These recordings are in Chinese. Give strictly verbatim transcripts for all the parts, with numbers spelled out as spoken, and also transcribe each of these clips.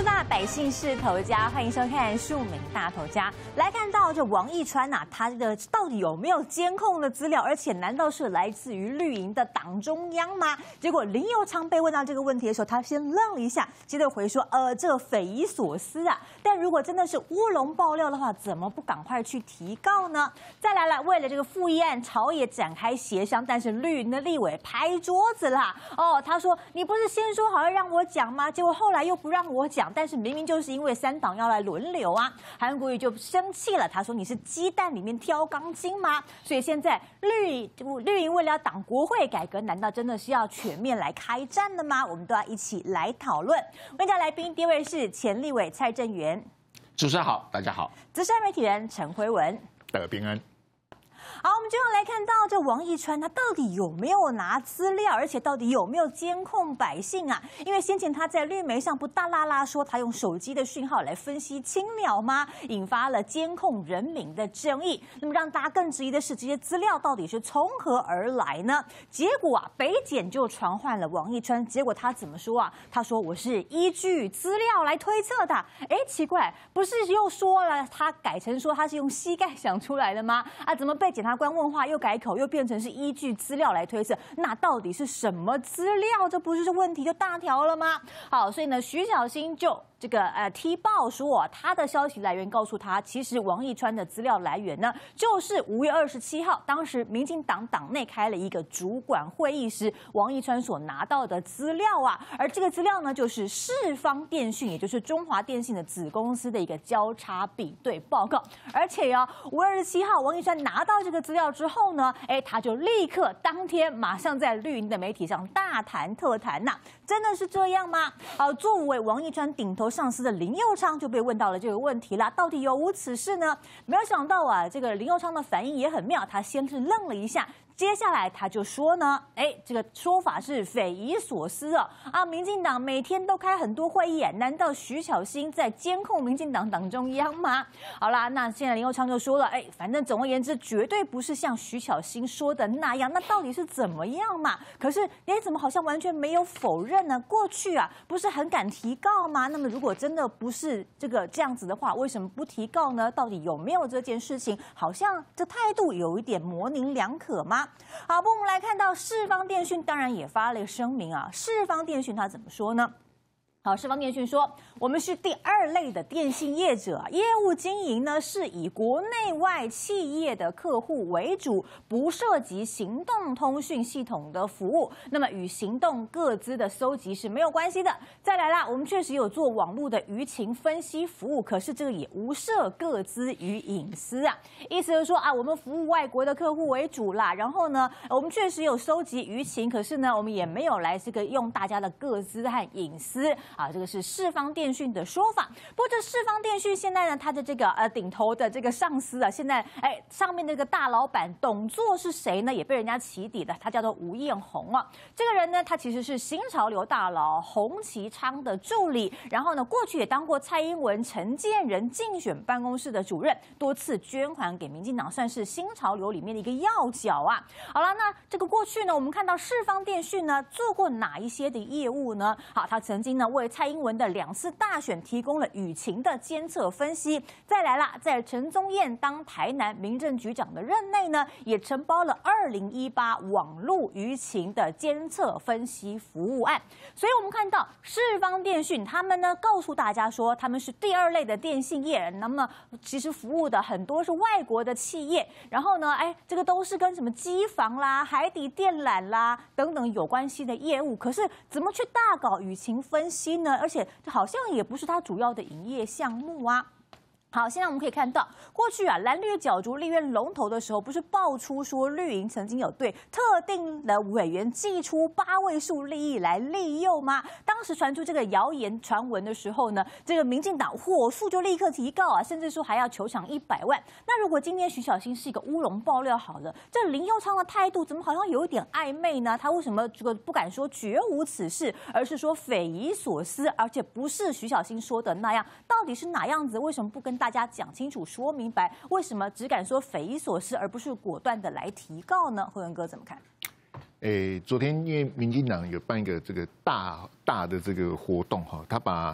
数大百姓是头家，欢迎收看《庶民大头家》。来看到这王一川呐、啊，他的到底有没有监控的资料？而且难道是来自于绿营的党中央吗？结果林右昌被问到这个问题的时候，他先愣了一下，接着回说：“呃，这匪夷所思啊！但如果真的是乌龙爆料的话，怎么不赶快去提告呢？”再来了，为了这个复议案，朝野展开协商，但是绿营的立委拍桌子啦！哦，他说：“你不是先说好要让我讲吗？结果后来又不让我讲。”但是明明就是因为三党要来轮流啊，韩国瑜就生气了，他说：“你是鸡蛋里面挑钢筋吗？”所以现在绿绿营为了要挡国会改革，难道真的是要全面来开战的吗？我们都要一起来讨论。问家来宾，第一位是前立委蔡正元， 主持人好，大家好； 资深媒体人陈辉文， 大家平安。 好，我们就要来看到这王一川他到底有没有拿资料，而且到底有没有监控百姓啊？因为先前他在绿媒上不大啦啦说他用手机的讯号来分析青鸟吗？引发了监控人民的争议。那么让大家更质疑的是，这些资料到底是从何而来呢？结果啊，北检就传唤了王一川，结果他怎么说啊？他说我是依据资料来推测的。哎，奇怪，不是又说了他改成说他是用膝盖想出来的吗？啊，怎么被检察官问话又改口，又变成是依据资料来推测，那到底是什么资料？这不是问题就大条了吗？好，所以呢，徐小新就这个呃踢爆说，他的消息来源告诉他，其实王一川的资料来源呢，就是五月二十七号，当时民进党党内开了一个主管会议时，王一川所拿到的资料啊，而这个资料呢，就是世方电讯，也就是中华电信的子公司的一个交叉比对报告，而且啊，五月二十七号，王一川拿到这个资料之后呢，哎，他就立刻当天马上在绿营的媒体上大谈特谈呐、啊，真的是这样吗？好，作为王一川顶头上司的林右昌就被问到了这个问题啦，到底有无此事呢？没有想到啊，这个林右昌的反应也很妙，他先是愣了一下。接下来他就说呢，哎，这个说法是匪夷所思啊！啊，民进党每天都开很多会议，难道徐小新在监控民进党党中央吗？好啦，那现在林右昌就说了，哎，反正总而言之，绝对不是像徐小新说的那样，那到底是怎么样嘛？可是，哎，怎么好像完全没有否认呢？过去啊，不是很敢提告吗？那么如果真的不是这个这样子的话，为什么不提告呢？到底有没有这件事情？好像这态度有一点模棱两可吗？好，不，我们来看到世方电讯当然也发了一个声明啊。世方电讯他怎么说呢？好，世方电讯说，我们是第二类的电信业者，业务经营呢是以国内外企业的客户为主，不涉及行动通讯系统的服务，那么与行动个资的搜集是没有关系的。再来啦，我们确实有做网络的舆情分析服务，可是这个也无涉个资与隐私啊。意思就是说啊，我们服务外国的客户为主啦，然后呢，我们确实有收集舆情，可是呢，我们也没有来这个用大家的个资和隐私。啊，这个是世方电讯的说法。不过这世方电讯现在呢，它的这个呃顶头的这个上司啊，现在哎上面这个大老板董座是谁呢？也被人家起底的，他叫做吴彦宏啊。这个人呢，他其实是新潮流大佬洪其昌的助理，然后呢，过去也当过蔡英文、陈建仁竞选办公室的主任，多次捐款给民进党，算是新潮流里面的一个要角啊。好了，那这个过去呢，我们看到世方电讯呢做过哪一些的业务呢？好，他曾经呢为蔡英文的两次大选提供了舆情的监测分析。再来啦，在陈宗彦当台南民政局长的任内呢，也承包了二零一八网络舆情的监测分析服务案。所以我们看到世方电讯他们呢告诉大家说，他们是第二类的电信业，那么其实服务的很多是外国的企业，然后呢，哎，这个都是跟什么机房啦、海底电缆啦等等有关系的业务。可是怎么去大搞舆情分析呢？而且好像也不是它主要的营业项目啊。好，现在我们可以看到，过去啊，蓝绿角逐立院龙头的时候，不是爆出说绿营曾经有对特定的委员寄出八位数利益来利诱吗？当时传出这个谣言传闻的时候呢，这个民进党火速就立刻提告啊，甚至说还要求偿一百万。那如果今天徐小新是一个乌龙爆料好了，这林右昌的态度怎么好像有一点暧昧呢？他为什么这个不敢说绝无此事，而是说匪夷所思，而且不是徐小新说的那样？到底是哪样子？为什么不跟大家讲清楚、说明白？为什么只敢说匪夷所思，而不是果断的来提告呢？慧文哥怎么看？ 诶，昨天因为民进党有办一个这个大大的这个活动哈，他把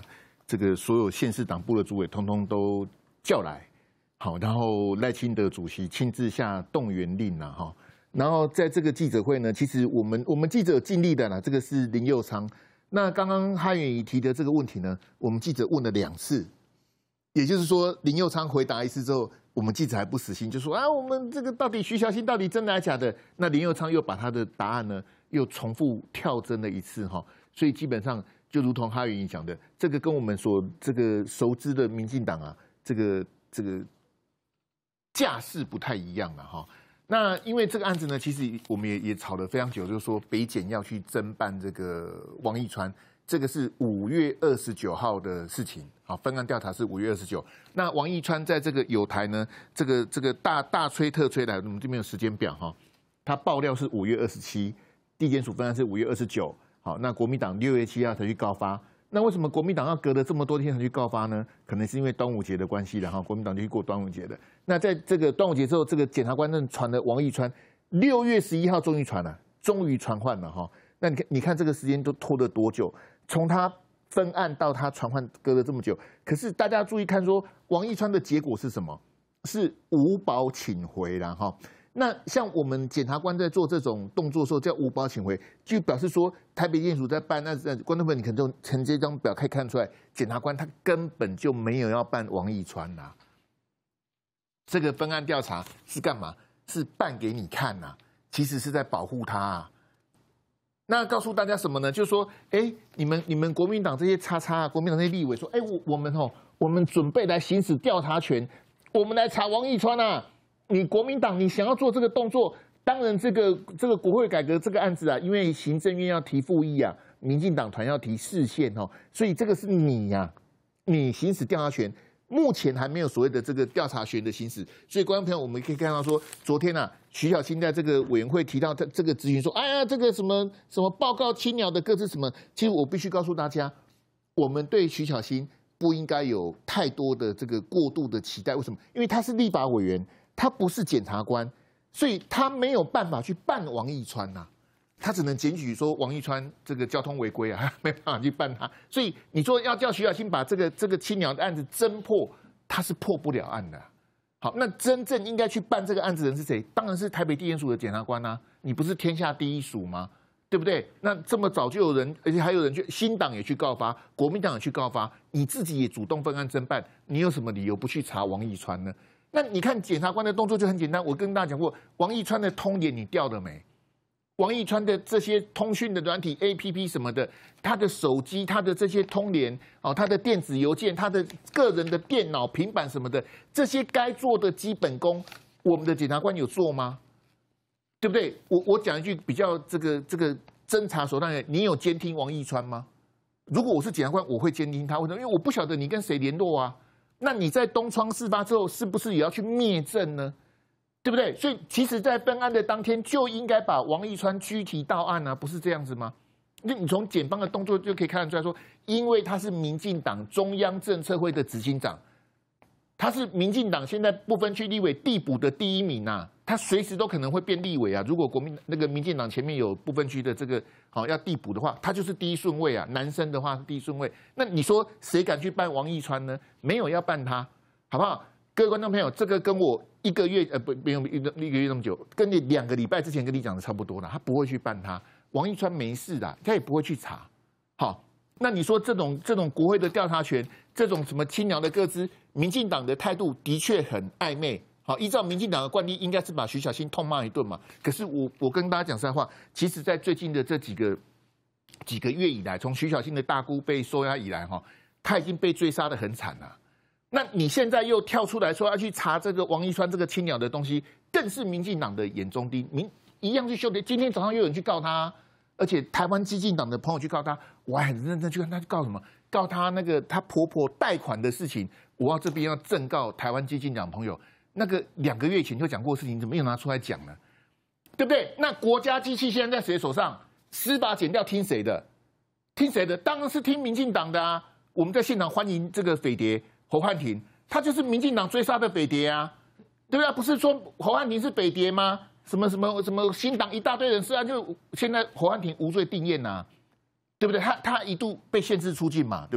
这个所有县市党部的主委通通都叫来，好，然后赖清德主席亲自下动员令了哈。然后在这个记者会呢，其实我们我们记者有尽力的啦，这个是林右昌。那刚刚哈元宜提的这个问题呢，我们记者问了两次，也就是说林右昌回答一次之后，我们记者还不死心，就说啊，我们这个到底徐小新到底真的还是假的？那林右昌又把他的答案呢又重复跳针了一次哈，所以基本上就如同哈元宜讲的，这个跟我们所这个熟知的民进党啊，这个这个架势不太一样了哈。那因为这个案子呢，其实我们也也吵得非常久，就是说北检要去侦办这个王一川，这个是五月二十九号的事情。好，分案调查是五月二十九。那王一川在这个友台呢，这个这个大大吹特吹来，我们这边有时间表哈，他爆料是五月二十七，地检署分案是五月二十九。好，那国民党六月七号才去告发。那为什么国民党要隔了这么多天才去告发呢？可能是因为端午节的关系的哈，国民党就去过端午节的。那在这个端午节之后，这个检察官正传了王一川，六月十一号终于传了，终于传唤了哈。那你看，你看这个时间都拖了多久？从他分案到他传唤隔了这么久，可是大家注意看说，王一川的结果是什么？是无保请回啦哈。那像我们检察官在做这种动作的时候，叫无保请回，就表示说台北地检署在办那那观众朋友，你可能就从这张表可以看出来，检察官他根本就没有要办王一川呐。这个分案调查是干嘛？是办给你看呐，其实是在保护他啊。那告诉大家什么呢？就是说，哎，你们你们国民党这些叉叉，国民党这些立委说，哎，我我们哦，我们准备来行使调查权，我们来查王一川啊。你国民党，你想要做这个动作，当然这个这个国会改革这个案子啊，因为行政院要提复议啊，民进党团要提释宪哦，所以这个是你呀、啊，你行使调查权，目前还没有所谓的这个调查权的行使，所以观众朋友，我们可以看到说，昨天啊，徐小新在这个委员会提到这这个咨询说，哎呀，这个什么什么报告青鸟的各自什么，其实我必须告诉大家，我们对徐小新不应该有太多的这个过度的期待，为什么？因为他是立法委员。他不是检察官，所以他没有办法去办王一川呐、啊，他只能检举说王一川这个交通违规啊，没办法去办他。所以你说要叫徐小新把这个这个青鸟的案子侦破，他是破不了案的。好，那真正应该去办这个案子的人是谁？当然是台北地检署的检察官啊，你不是天下第一署吗？对不对？那这么早就有人，而且还有人去新党也去告发，国民党也去告发，你自己也主动分案侦办，你有什么理由不去查王一川呢？那你看检察官的动作就很简单，我跟大家讲过，王一川的通联你调了没？王一川的这些通讯的软体 A P P 什么的，他的手机、他的这些通联哦，他的电子邮件、他的个人的电脑、平板什么的，这些该做的基本功，我们的检察官有做吗？对不对？我我讲一句比较这个这个侦查手段的，你有监听王一川吗？如果我是检察官，我会监听他，为什么？因为我不晓得你跟谁联络啊。那你在东窗事发之后，是不是也要去灭证呢？对不对？所以其实，在分案的当天就应该把王一川拘提到案啊，不是这样子吗？那你从检方的动作就可以看得出来说，因为他是民进党中央政策会的执行长，他是民进党现在不分区立委递补的第一名啊，他随时都可能会变立委啊。如果国民那个民进党前面有不分区的这个好、哦、要递补的话，他就是第一顺位啊。男生的话是第一顺位，那你说谁敢去办王一川呢？没有要办他，好不好？各位观众朋友，这个跟我一个月呃不没有一个一个月那么久，跟你两个礼拜之前跟你讲的差不多了，他不会去办他。王一川没事的，他也不会去查。好，那你说这种这种国会的调查权，这种什么青鸟的个资，民进党的态度的确很暧昧。好，依照民进党的惯例，应该是把徐小新痛骂一顿嘛。可是我我跟大家讲实在话，其实，在最近的这几个几个月以来，从徐小新的大姑被收押以来，哈，他已经被追杀得很惨了。那你现在又跳出来说要去查这个王一川这个青鸟的东西，更是民进党的眼中钉，民一样去修订。今天早上又有人去告他，而且台湾基进党的朋友去告他，我还很认真去看他告什么，告他那个他婆婆贷款的事情，我要这边要正告台湾基进党朋友，那个两个月前就讲过的事情，怎么又拿出来讲呢？对不对？那国家机器现在在谁手上？司法检调听谁的？听谁的？当然是听民进党的啊！我们在现场欢迎这个匪谍侯汉廷，他就是民进党追杀的匪谍啊，对不对？不是说侯汉廷是匪谍吗？什么什么什么新党一大堆人是啊，就现在侯汉廷无罪定谳呐、啊，对不对？他他一度被限制出境嘛，对不对？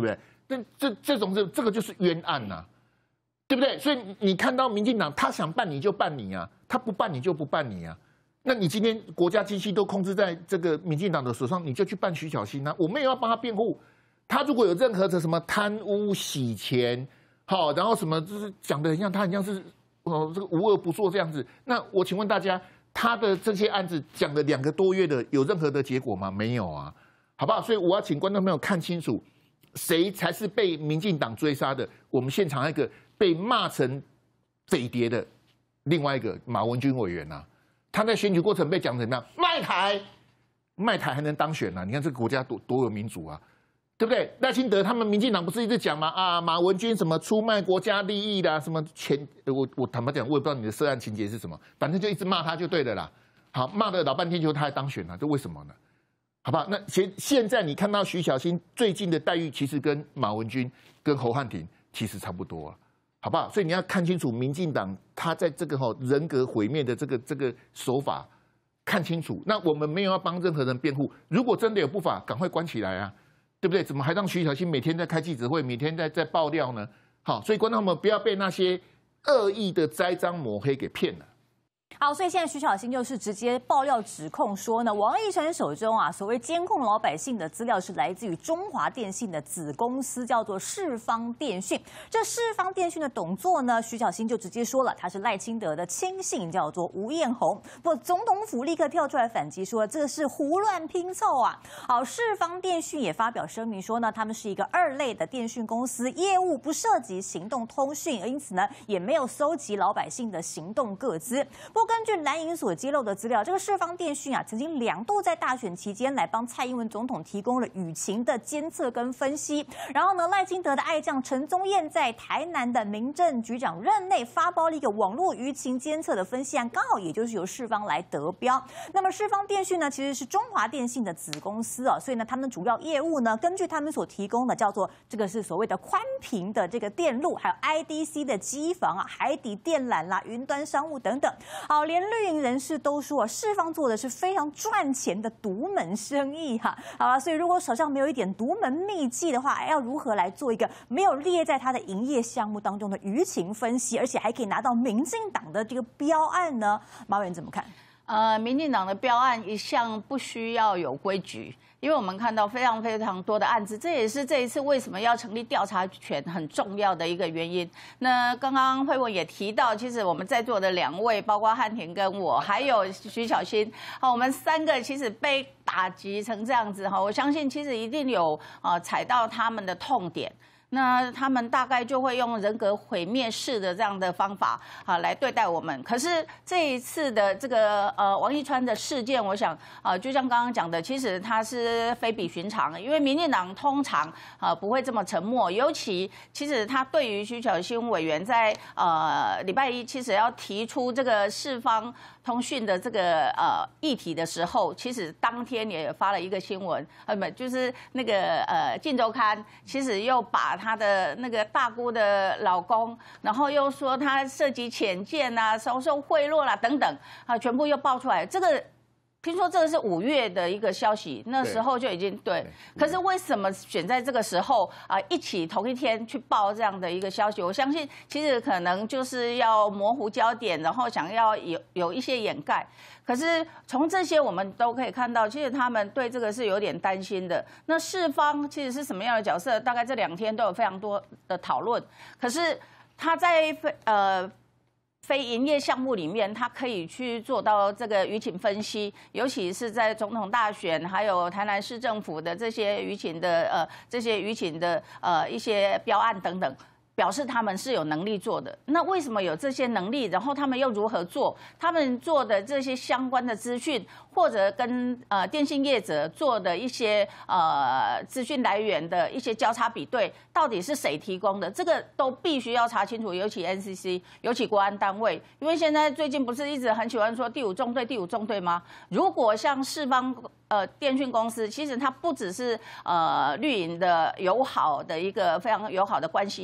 这这这种这这个就是冤案呐、啊，对不对？所以你看到民进党他想办你就办你啊，他不办你就不办你啊。那你今天国家机器都控制在这个民进党的手上，你就去办徐小新啊！我们也要帮他辩护。他如果有任何的什么贪污洗钱，好，然后什么就是讲的很像他很像是哦这个无恶不作这样子。那我请问大家，他的这些案子讲了两个多月的，有任何的结果吗？没有啊，好不好？所以我要请观众朋友看清楚，谁才是被民进党追杀的？我们现场一个被骂成匪谍的另外一个马文君委员啊。他在选举过程被讲成怎么样？卖台，卖台还能当选啊？你看这个国家多多有民主啊，对不对？赖清德他们民进党不是一直讲吗？啊，马文君什么出卖国家利益啦，什么钱？我我坦白讲，我也不知道你的涉案情节是什么，反正就一直骂他就对了啦。好，骂了老半天，就他还当选了，这为什么呢？好不好？那现现在你看到徐小新最近的待遇，其实跟马文君、跟侯汉廷其实差不多啊。好不好？所以你要看清楚，民进党他在这个哈人格毁灭的这个这个手法，看清楚。那我们没有要帮任何人辩护，如果真的有不法，赶快关起来啊，对不对？怎么还让徐小新每天在开记者会，每天在在爆料呢？好，所以观众们不要被那些恶意的栽赃抹黑给骗了。 好，所以现在徐小新就是直接爆料指控说呢，王一川手中啊，所谓监控老百姓的资料是来自于中华电信的子公司，叫做世方电讯。这世方电讯的董座呢，徐小新就直接说了，他是赖清德的亲信，叫做吴彦宏。不过总统府立刻跳出来反击说，这是胡乱拼凑啊。好，世方电讯也发表声明说呢，他们是一个二类的电讯公司，业务不涉及行动通讯，因此呢，也没有搜集老百姓的行动个资。不过根据蓝营所揭露的资料，这个世方电讯啊，曾经两度在大选期间来帮蔡英文总统提供了舆情的监测跟分析。然后呢，赖清德的爱将陈宗彦在台南的民政局长任内发包了一个网络舆情监测的分析案，刚好也就是由世方来得标。那么世方电讯呢，其实是中华电信的子公司啊，所以呢，他们主要业务呢，根据他们所提供的叫做这个是所谓的宽频的这个电路，还有 I D C 的机房啊、海底电缆啦、云端商务等等。好，连绿营人士都说，世方做的是非常赚钱的独门生意哈。好了，所以如果手上没有一点独门秘技的话，要如何来做一个没有列在他的营业项目当中的舆情分析，而且还可以拿到民进党的这个标案呢？马委员怎么看？ 呃，民进党的标案一向不需要有规矩。因为我们看到非常非常多的案子，这也是这一次为什么要成立调查权很重要的一个原因。那刚刚慧文也提到，其实我们在座的两位，包括汉庭跟我，还有徐小新，好，我们三个其实被打击成这样子哈，我相信其实一定有呃踩到他们的痛点。那他们大概就会用人格毁灭式的这样的方法啊来对待我们。可是这一次的这个呃王一川的事件，我想啊、呃，就像刚刚讲的，其实他是非比寻常，因为民进党通常啊、呃、不会这么沉默，尤其其实他对于徐小新委员在呃礼拜一其实要提出这个世方通讯的这个呃议题的时候，其实当天也发了一个新闻，呃不就是那个呃《镜周刊》，其实又把她的那个大姑的老公，然后又说他涉及潜舰啊、收受贿赂啦等等啊，全部又爆出来。这个听说这个是五月的一个消息，那时候就已经 对, 对。可是为什么选在这个时候啊、呃，一起同一天去报这样的一个消息？我相信其实可能就是要模糊焦点，然后想要有有一些掩盖。可是从这些我们都可以看到，其实他们对这个是有点担心的。那世方其实是什么样的角色？大概这两天都有非常多的讨论。可是他在呃。非营业项目里面，它可以去做到这个舆情分析，尤其是在总统大选，还有台南市政府的这些舆情的呃这些舆情的呃一些标案等等，表示他们是有能力做的。那为什么有这些能力？然后他们又如何做？他们做的这些相关的资讯，或者跟呃电信业者做的一些呃资讯来源的一些交叉比对，到底是谁提供的？这个都必须要查清楚，尤其 N C C， 尤其国安单位，因为现在最近不是一直很喜欢说第五纵队、第五纵队吗？如果像世方呃电讯公司，其实它不只是呃绿营的友好的一个非常友好的关系以外，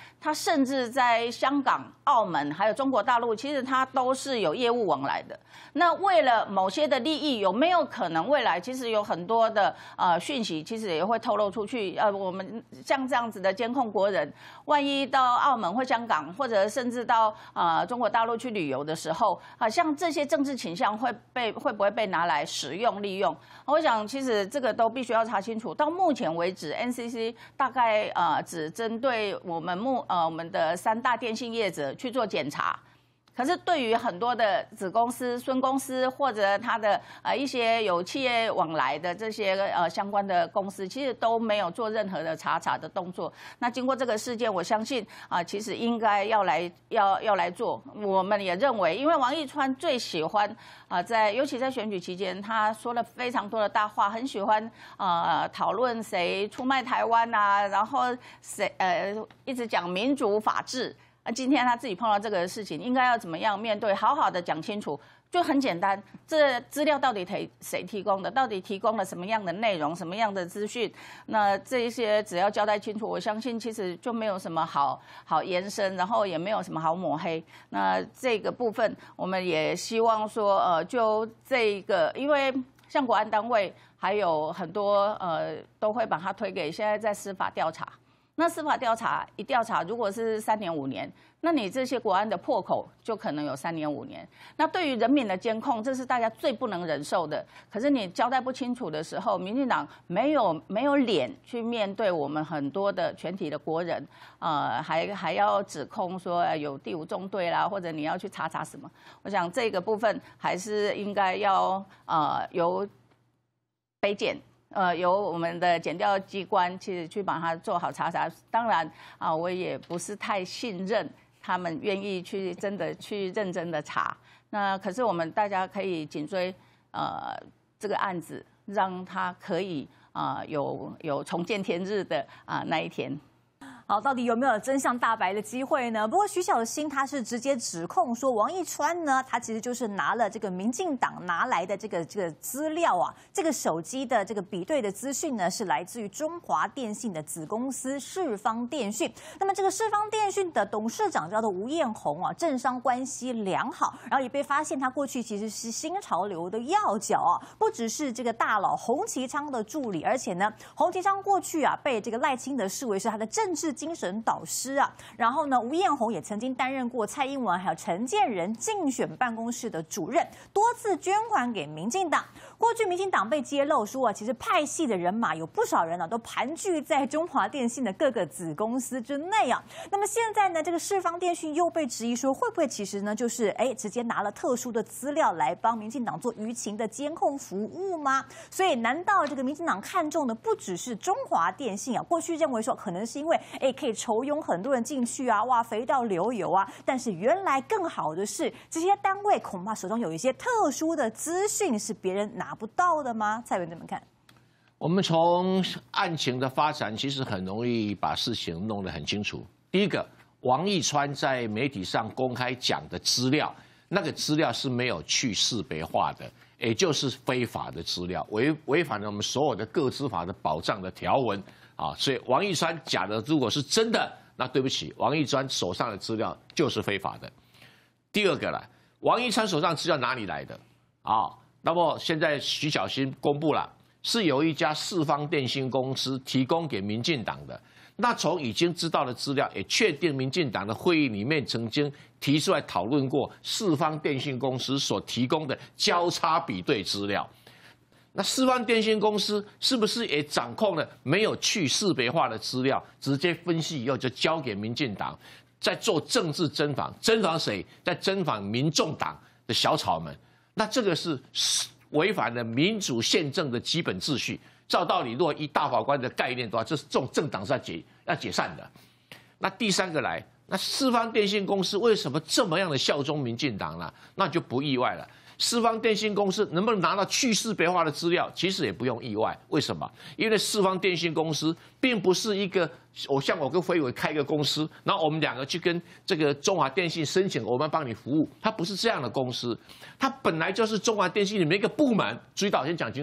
它甚至在香港、澳门还有中国大陆，其实它都是有业务往来的。那为了某些的利益，有没有可能未来其实有很多的呃讯息，其实也会透露出去？呃，我们像这样子的监控国人，万一到澳门或香港，或者甚至到呃中国大陆去旅游的时候，啊、呃，像这些政治倾向会被会不会被拿来使用利用？我想其实这个都必须要查清楚。到目前为止 ，N C C 大概呃只针对我们目呃我们的三大电信业者去做检查。可是对于很多的子公司、孙公司或者它的呃一些有企业往来的这些呃相关的公司，其实都没有做任何的查查的动作。那经过这个事件，我相信啊、呃，其实应该要来要要来做。我们也认为，因为王一川最喜欢啊、呃，在尤其在选举期间，他说了非常多的大话，很喜欢呃讨论谁出卖台湾啊，然后谁呃一直讲民主法治。那今天他自己碰到这个事情，应该要怎么样面对？好好的讲清楚，就很简单。这资料到底谁谁提供的？到底提供了什么样的内容？什么样的资讯？那这一些只要交代清楚，我相信其实就没有什么好好延伸，然后也没有什么好抹黑。那这个部分，我们也希望说，呃，就这个，因为像国安单位还有很多呃，都会把它推给现在在司法调查。那司法调查一调查，如果是三年五年，那你这些国安的破口就可能有三年五年。那对于人民的监控，这是大家最不能忍受的。可是你交代不清楚的时候，民进党没有没有脸去面对我们很多的全体的国人，呃，还还要指控说有第五纵队啦，或者你要去查查什么？我想这个部分还是应该要呃由北检。呃，由我们的检调机关其实去把它做好查查。当然啊，我也不是太信任他们愿意去真的去认真的查。那可是我们大家可以紧追呃这个案子，让他可以啊、呃、有有重见天日的啊、呃、那一天。 好，到底有没有真相大白的机会呢？不过徐小新他是直接指控说，王一川呢，他其实就是拿了这个民进党拿来的这个这个资料啊，这个手机的这个比对的资讯呢，是来自于中华电信的子公司世方电讯。那么这个世方电讯的董事长叫做吴彦宏啊，政商关系良好，然后也被发现他过去其实是新潮流的要角啊，不只是这个大佬洪其昌的助理，而且呢，洪其昌过去啊被这个赖清德视为是他的政治精神导师啊，然后呢，吴彦宏也曾经担任过蔡英文还有陈建仁竞选办公室的主任，多次捐款给民进党。过去民进党被揭露说啊，其实派系的人马有不少人啊，都盘踞在中华电信的各个子公司之内啊。那么现在呢，这个世方电讯又被质疑说，会不会其实呢，就是哎，直接拿了特殊的资料来帮民进党做舆情的监控服务吗？所以，难道这个民进党看中的不只是中华电信啊？过去认为说，可能是因为哎可以筹拥很多人进去啊，哇，肥到流油啊。但是原来更好的是，这些单位恐怕手中有一些特殊的资讯是别人拿不到的吗？蔡文怎么看？ 我们从案情的发展，其实很容易把事情弄得很清楚。第一个，王一川在媒体上公开讲的资料，那个资料是没有去识别化的，也就是非法的资料，违违反了我们所有的个资法的保障的条文啊。所以王一川讲的如果是真的，那对不起，王一川手上的资料就是非法的。第二个了，王一川手上资料哪里来的啊？那么现在徐小新公布了，是由一家世方电信公司提供给民进党的。那从已经知道的资料，也确定民进党的会议里面曾经提出来讨论过世方电信公司所提供的交叉比对资料。那世方电信公司是不是也掌控了没有去识别化的资料，直接分析以后就交给民进党，在做政治侦访？侦访谁？在侦访民众党的小草们。那这个是违反了民主宪政的基本秩序。照道理，如果以大法官的概念的话，这是这种政党是要解要解散的。那第三个来，那世方电信公司为什么这么样的效忠民进党呢？那就不意外了。世方电信公司能不能拿到去识别化的资料，其实也不用意外。为什么？因为世方电信公司并不是一个，我像我跟飞伟开一个公司，然后我们两个去跟这个中华电信申请，我们帮你服务，它不是这样的公司，它本来就是中华电信里面一个部门。注意到，先讲清楚，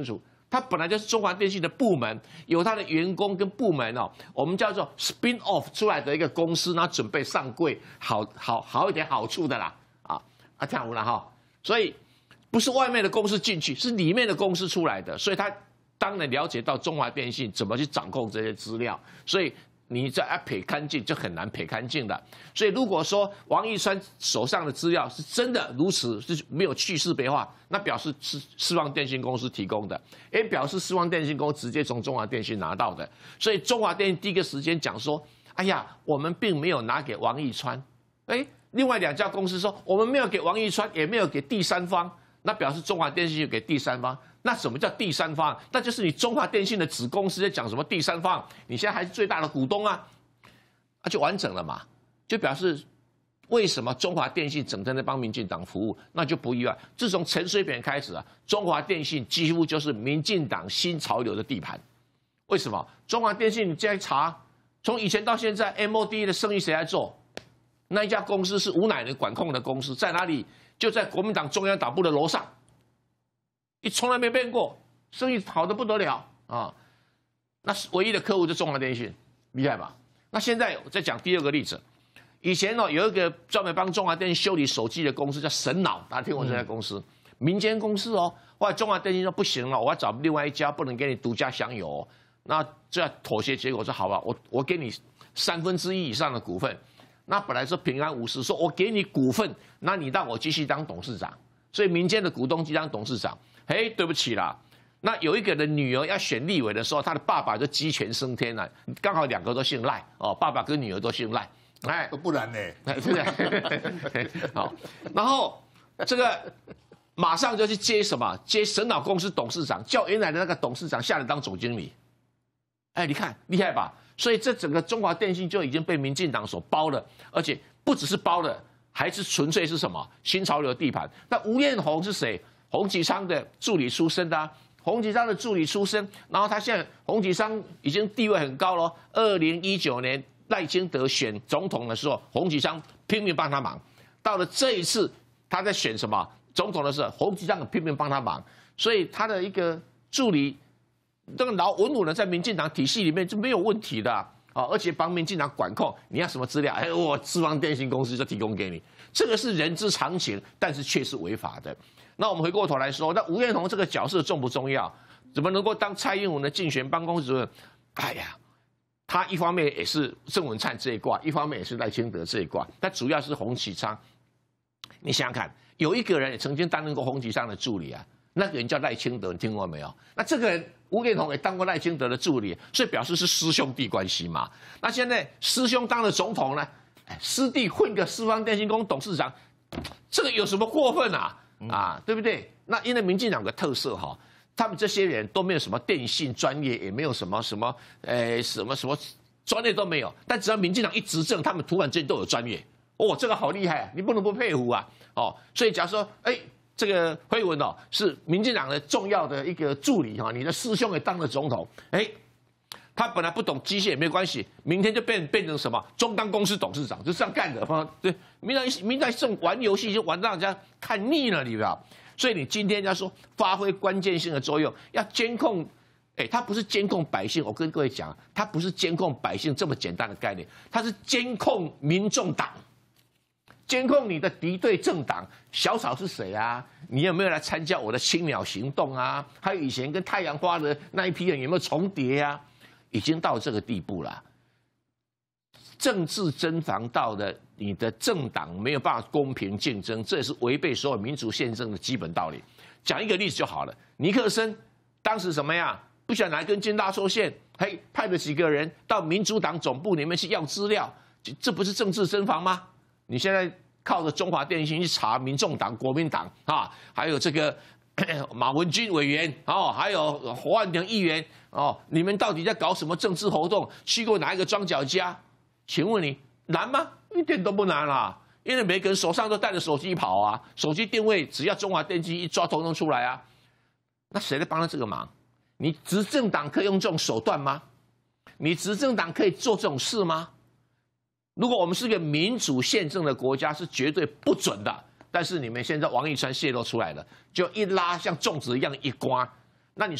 它本来就是中华电信的部门，有它的员工跟部门哦，我们叫做 spin off 出来的一个公司，然后准备上柜，好好好一点好处的啦，啊啊，这样了哈。所以不是外面的公司进去，是里面的公司出来的，所以他当然了解到中华电信怎么去掌控这些资料，所以。你在要赔干净就很难赔干净的，所以如果说王一川手上的资料是真的如此是没有去识别化，那表示是世旺电信公司提供的，也表示世旺电信公司直接从中华电信拿到的，所以中华电信第一个时间讲说，哎呀，我们并没有拿给王一川，哎，另外两家公司说我们没有给王一川，也没有给第三方，那表示中华电信有给第三方。那什么叫第三方？那就是你中华电信的子公司在讲什么第三方？你现在还是最大的股东啊，那就完整了嘛，就表示为什么中华电信整天在帮民进党服务，那就不意外。自从陈水扁开始啊，中华电信几乎就是民进党新潮流的地盘。为什么？中华电信你再查，从以前到现在 ，M O D 的生意谁来做？那一家公司是吴乃仁管控的公司，在哪里？就在国民党中央党部的楼上。你从来没变过，生意好的不得了啊！那是唯一的客户就中华电信，厉害吧？那现在我再讲第二个例子，以前哦有一个专门帮中华电信修理手机的公司叫神脑，大家听过这家公司？嗯、民间公司哦。后来中华电信说不行了，我要找另外一家，不能给你独家享有、哦。那这样妥协结果说好吧，我我给你三分之一以上的股份。那本来说平安无事，说我给你股份，那你让我继续当董事长，所以民间的股东继续当董事长。嘿，对不起啦，那有一个人女儿要选立委的时候，他的爸爸就鸡犬升天了，刚好两个都姓赖哦，爸爸跟女儿都姓赖，哎， 不然呢？ 对不对？好，然后这个马上就去接什么？接神脑公司董事长，叫原来的那个董事长下来当总经理。哎，你看厉害吧？所以这整个中华电信就已经被民进党所包了，而且不只是包了，还是纯粹是什么新潮流地盘。那吴彦宏是谁？洪启昌的助理出身的、啊，洪启昌的助理出身，然后他现在洪启昌已经地位很高了。二零一九年赖清德选总统的时候，洪启昌拼命帮他忙。到了这一次他在选什么总统的时候，洪启昌拼命帮他忙，所以他的一个助理，这个老稳稳的在民进党体系里面就没有问题的啊，哦、而且帮民进党管控，你要什么资料，哎，我世旺电信公司就提供给你，这个是人之常情，但是却是违法的。那我们回过头来说，那吴彦宏这个角色重不重要？怎么能够当蔡英文的竞选办公室主任？哎呀，他一方面也是郑文灿这一挂，一方面也是赖清德这一挂，但主要是洪启昌。你想想看，有一个人也曾经担任过洪启昌的助理啊，那个人叫赖清德，你听过没有？那这个人吴彦宏也当过赖清德的助理，所以表示是师兄弟关系嘛。那现在师兄当了总统呢，哎，师弟混个世旺电信公司董事长，这个有什么过分啊？啊，对不对？那因为民进党有个特色哈，他们这些人都没有什么电信专业，也没有什么什么，呃，什么什么专业都没有。但只要民进党一执政，他们突然间都有专业。哦，这个好厉害啊！你不能不佩服啊！哦，所以假如说，哎，这个辉文哦是民进党的重要的一个助理哈，你的师兄也当了总统，哎，他本来不懂机械也没关系，明天就变变成什么中钢公司董事长，就这样干的嘛。对，民党民党正玩游戏就玩让人家看腻了，你知道？所以你今天要说发挥关键性的作用，要监控，哎，他不是监控百姓，我跟各位讲，他不是监控百姓这么简单的概念，他是监控民众党。监控你的敌对政党，小草是谁啊？你有没有来参加我的青鸟行动啊？还有以前跟太阳花的那一批人有没有重叠啊？已经到这个地步了，政治侦防到的你的政党没有办法公平竞争，这也是违背所有民主宪政的基本道理。讲一个例子就好了，尼克森当时什么呀？不想来跟金大抽线，嘿，派了几个人到民主党总部里面去要资料，这不是政治侦防吗？你现在靠着中华电信去查民众党、国民党啊，还有这个马文君委员哦，还有侯汉廷议员哦，你们到底在搞什么政治活动？去过哪一个庄脚家？请问你难吗？一点都不难啦，因为每个人手上都带着手机跑啊，手机定位只要中华电信一抓，统统出来啊。那谁在帮他这个忙？你执政党可以用这种手段吗？你执政党可以做这种事吗？如果我们是个民主宪政的国家，是绝对不准的。但是你们现在王一川泄露出来了，就一拉像粽子一样一刮，那你说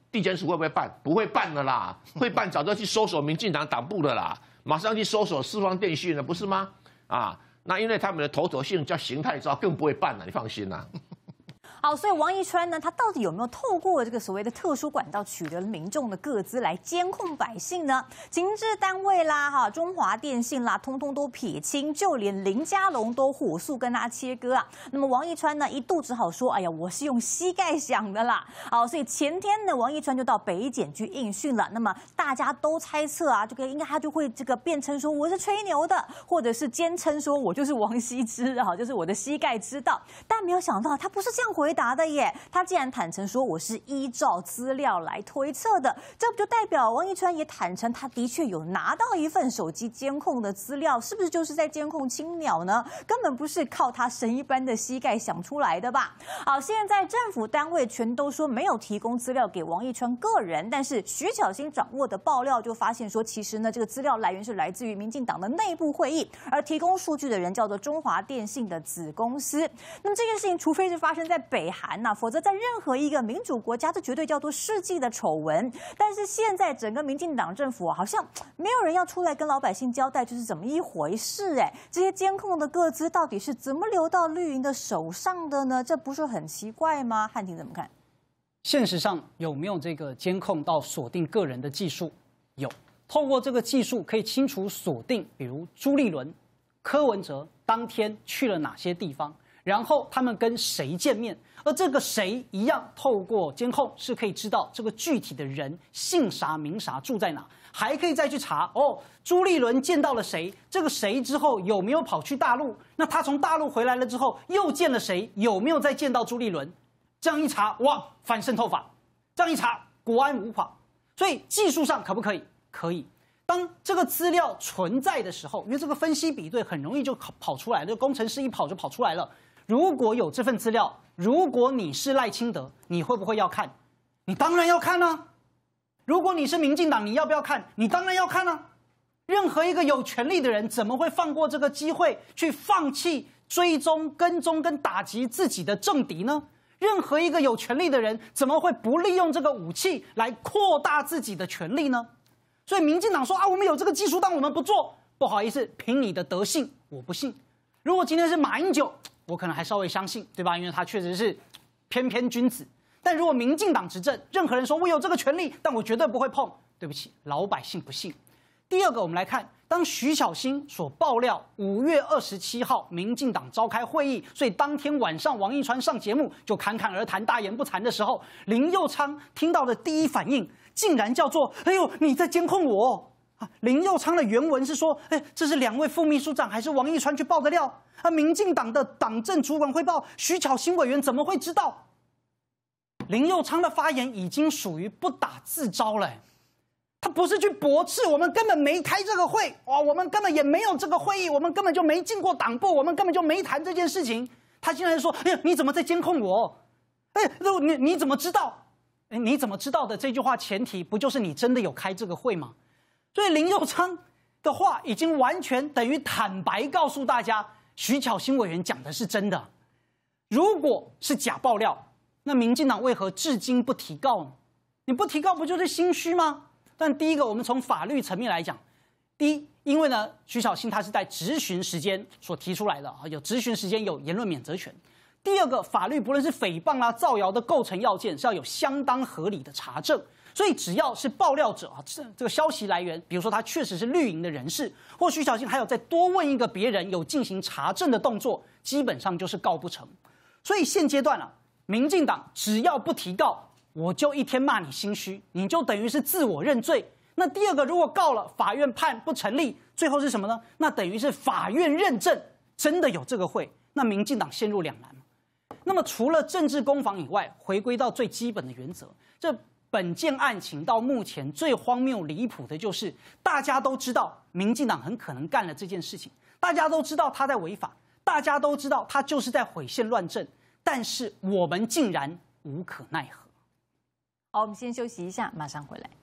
地检署会不会办？不会办的啦，会办早就去搜索民进党党部的啦，马上去搜索四方电讯了，不是吗？啊，那因为他们的头头姓叫邢太昭，更不会办了，你放心啦。 好，所以王一川呢，他到底有没有透过这个所谓的特殊管道取得民众的个资来监控百姓呢？情治单位啦，哈，中华电信啦，通通都撇清，就连林佳龙都火速跟他切割啊。那么王一川呢，一度只好说，哎呀，我是用膝盖想的啦。好，所以前天呢，王一川就到北检去应讯了。那么大家都猜测啊，这个应该他就会这个辩称说我是吹牛的，或者是坚称说我就是王羲之，哈，就是我的膝盖知道。但没有想到他不是这样回。回答的耶，他竟然坦诚说我是依照资料来推测的，这不就代表王一川也坦诚他的确有拿到一份手机监控的资料，是不是就是在监控青鸟呢？根本不是靠他神一般的膝盖想出来的吧？好，现在政府单位全都说没有提供资料给王一川个人，但是徐巧芯掌握的爆料就发现说，其实呢这个资料来源是来自于民进党的内部会议，而提供数据的人叫做中华电信的子公司。那么这件事情，除非是发生在北北韩呐、啊，否则在任何一个民主国家，这绝对叫做世纪的丑闻。但是现在整个民进党政府、啊、好像没有人要出来跟老百姓交代，就是怎么一回事哎？这些监控的个资到底是怎么流到绿营的手上的呢？这不是很奇怪吗？汉庭怎么看？ 现实上有没有这个监控到锁定个人的技术？有，透过这个技术可以清楚锁定，比如朱立伦、柯文哲当天去了哪些地方。然后他们跟谁见面，而这个谁一样透过监控是可以知道这个具体的人姓啥名啥住在哪，还可以再去查哦，朱立伦见到了谁，这个谁之后有没有跑去大陆，那他从大陆回来了之后又见了谁，有没有再见到朱立伦，这样一查哇反渗透法，这样一查国安无法，所以技术上可不可以？可以。当这个资料存在的时候，因为这个分析比对很容易就跑出来，这个工程师一跑就跑出来了。如果有这份资料，如果你是赖清德，你会不会要看？你当然要看啊！如果你是民进党，你要不要看？你当然要看啊！任何一个有权利的人，怎么会放过这个机会去放弃追踪、跟踪跟打击自己的政敌呢？任何一个有权利的人，怎么会不利用这个武器来扩大自己的权利呢？所以民进党说啊，我们有这个技术，但我们不做，不好意思，凭你的德性，我不信。如果今天是马英九，我可能还稍微相信，对吧？因为他确实是翩翩君子。但如果民进党执政，任何人说我有这个权利，但我绝对不会碰，对不起，老百姓不信。第二个，我们来看，当徐巧芯所爆料五月二十七号民进党召开会议，所以当天晚上王一川上节目就侃侃而谈、大言不惭的时候，林右昌听到的第一反应竟然叫做：“哎呦，你在监控我！”啊，林右昌的原文是说：“哎，这是两位副秘书长还是王一川去爆的料？啊，民进党的党政主管汇报，徐巧芯委员怎么会知道？”林右昌的发言已经属于不打自招了。他不是去驳斥，我们根本没开这个会，哇，我们根本也没有这个会议，我们根本就没进过党部，我们根本就没谈这件事情。他竟然说：“哎呀，你怎么在监控我？哎，你你怎么知道？哎，你怎么知道的？”这句话前提不就是你真的有开这个会吗？所以林右昌的话已经完全等于坦白告诉大家，徐巧芯委员讲的是真的。如果是假爆料，那民进党为何至今不提告呢？你不提告不就是心虚吗？但第一个，我们从法律层面来讲，第一，因为呢，徐巧芯他是在质询时间所提出来的啊，有质询时间，有言论免责权。第二个，法律不论是诽谤啊、造谣的构成要件是要有相当合理的查证，所以只要是爆料者啊，这这个消息来源，比如说他确实是绿营的人士，或徐巧芯还有再多问一个别人有进行查证的动作，基本上就是告不成。所以现阶段啊，民进党只要不提告，我就一天骂你心虚，你就等于是自我认罪。那第二个，如果告了，法院判不成立，最后是什么呢？那等于是法院认证真的有这个会，那民进党陷入两难。那么除了政治攻防以外，回归到最基本的原则，这本件案情到目前最荒谬离谱的就是，大家都知道民进党很可能干了这件事情，大家都知道他在违法，大家都知道他就是在毁宪乱政，但是我们竟然无可奈何。 好，我们先休息一下，马上回来。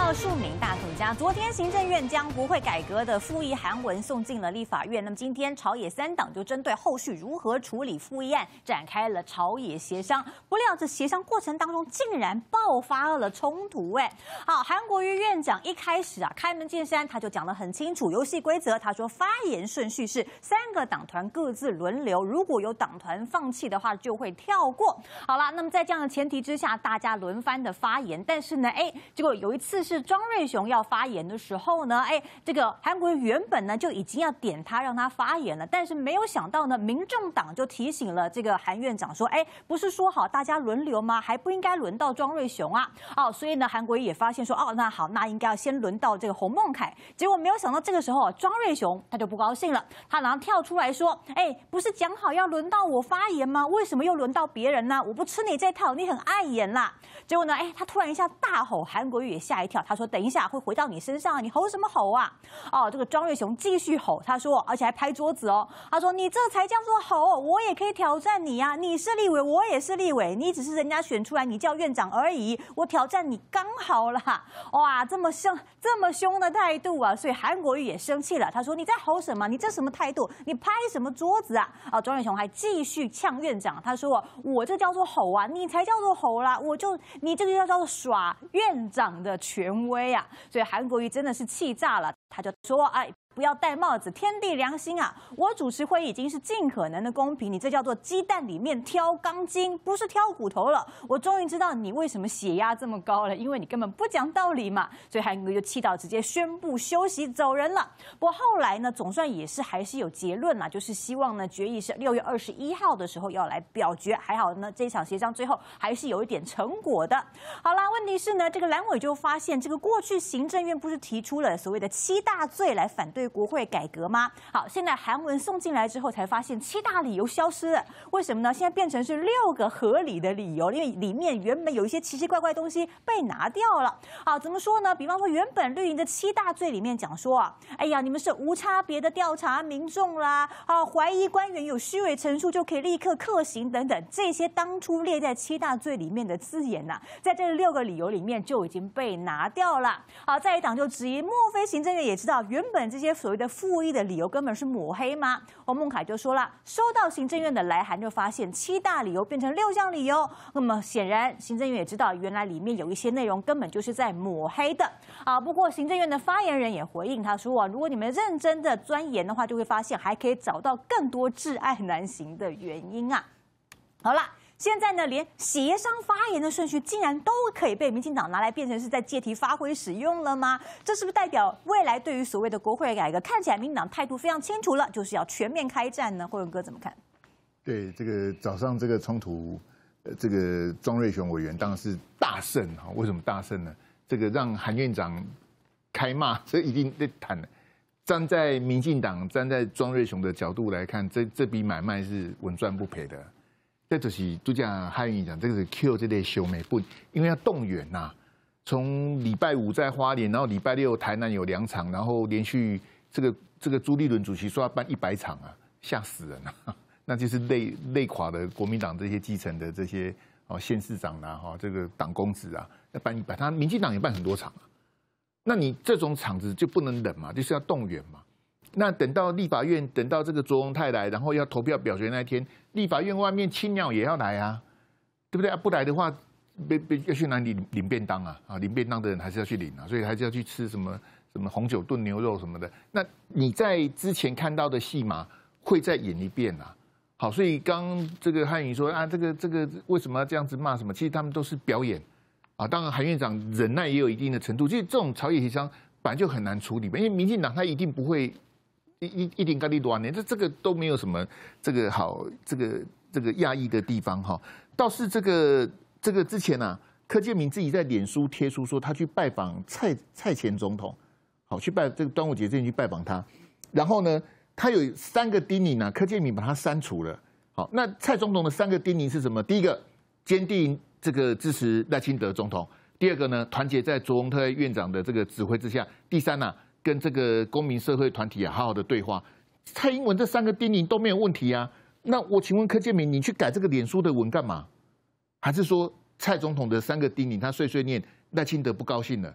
少数名大作家。昨天行政院将国会改革的复议函文送进了立法院。那么今天朝野三党就针对后续如何处理复议案展开了朝野协商。不料这协商过程当中竟然爆发了冲突。哎，好，韩国瑜院长一开始啊开门见山，他就讲得很清楚游戏规则。他说发言顺序是三个党团各自轮流，如果有党团放弃的话就会跳过。好啦，那么在这样的前提之下，大家轮番的发言。但是呢，哎，结果有一次是庄瑞雄要发言的时候呢，哎，这个韩国瑜原本呢就已经要点他让他发言了，但是没有想到呢，民众党就提醒了这个韩院长说，哎，不是说好大家轮流吗？还不应该轮到庄瑞雄啊。哦，所以呢，韩国瑜也发现说，哦，那好，那应该要先轮到这个洪孟凯。结果没有想到这个时候，庄瑞雄他就不高兴了，他然后跳出来说，哎，不是讲好要轮到我发言吗？为什么又轮到别人呢？我不吃你这套，你很碍眼啦。结果呢，哎，他突然一下大吼，韩国瑜也吓一跳，他说等一下会回到你身上，你吼什么吼啊？哦，这个庄瑞雄继续吼，他说，而且还拍桌子哦，他说你这才叫做吼，我也可以挑战你啊，你是立委，我也是立委，你只是人家选出来，你叫院长而已，我挑战你刚好啦。哇，这么凶这么凶的态度啊，所以韩国瑜也生气了，他说你在吼什么？你这什么态度？你拍什么桌子啊？啊，庄瑞雄还继续呛院长，他说我这叫做吼啊，你才叫做吼啦，我就你这个叫做耍院长的权威啊，所以韩国瑜真的是气炸了，他就说，哎，不要戴帽子，天地良心啊！我主持会议已经是尽可能的公平，你这叫做鸡蛋里面挑钢筋，不是挑骨头了。我终于知道你为什么血压这么高了，因为你根本不讲道理嘛。所以韩国瑜就气到直接宣布休息走人了。不过后来呢，总算也是还是有结论啦，就是希望呢决议是六月二十一号的时候要来表决。还好呢，这一场协商最后还是有一点成果的。好啦，问题是呢，这个蓝委就发现，这个过去行政院不是提出了所谓的七大罪来反对国会改革吗？好，现在韩文送进来之后，才发现七大理由消失了。为什么呢？现在变成是六个合理的理由，因为里面原本有一些奇奇怪怪的东西被拿掉了。好，怎么说呢？比方说，原本绿营的七大罪里面讲说啊，哎呀，你们是无差别的调查民众啦，啊，怀疑官员有虚伪陈述就可以立刻克刑等等，这些当初列在七大罪里面的字眼呐、啊，在这六个理由里面就已经被拿掉了。好，在野党就质疑，莫非行政院也知道原本这些所谓的复议的理由根本是抹黑吗？洪孟凯就说了，收到行政院的来函就发现七大理由变成六项理由，那么显然行政院也知道原来里面有一些内容根本就是在抹黑的啊。不过行政院的发言人也回应他说啊，如果你们认真的钻研的话，就会发现还可以找到更多窒碍难行的原因啊。好啦。现在呢，连协商发言的顺序竟然都可以被民进党拿来变成是在借题发挥使用了吗？这是不是代表未来对于所谓的国会改革，看起来民进党态度非常清楚了，就是要全面开战呢？慧文哥怎么看？ 对这个早上这个冲突，呃，这个庄瑞雄委员当然是大胜哈。为什么大胜呢？这个让韩院长开骂，这一定得谈的。站在民进党、站在庄瑞雄的角度来看，这这笔买卖是稳赚不赔的。这就是就讲韩院长，这个是 Q 这类修美不，因为要动员呐、啊。从礼拜五在花莲，然后礼拜六台南有两场，然后连续这个这个朱立伦主席说要办一百场啊，吓死人啊！那就是累累垮了国民党这些基层的这些哦县市长啊，哈这个党公子啊，要办一百，他民进党也办很多场啊。那你这种场子就不能忍嘛，就是要动员嘛。那等到立法院，等到这个卓荣泰来，然后要投票表决那一天，立法院外面青鸟也要来啊，对不对啊？不来的话，被被要去哪里领领便当啊？啊，领便当的人还是要去领啊，所以还是要去吃什么什么红酒炖牛肉什么的。那你在之前看到的戏码会再演一遍啊？好，所以刚这个汉语说啊，这个这个为什么要这样子骂什么？其实他们都是表演啊。当然，韩院长忍耐也有一定的程度，其实这种朝野协商本来就很难处理嘛，因为民进党他一定不会。一一一点咖喱多年，这这个都没有什么这个好这个这个讶异的地方哈。倒是这个这个之前啊，柯建铭自己在脸书贴出说他去拜访蔡蔡前总统，好去拜这个端午节之前去拜访他，然后呢，他有三个叮咛啊，柯建铭把他删除了。好，那蔡总统的三个叮咛是什么？第一个，坚定这个支持赖清德总统；第二个呢，团结在卓荣泰院长的这个指挥之下；第三呢、啊。跟这个公民社会团体啊，好好的对话。蔡英文这三个叮咛都没有问题啊。那我请问柯建铭，你去改这个脸书的文干嘛？还是说蔡总统的三个叮咛他碎碎念，赖清德不高兴了？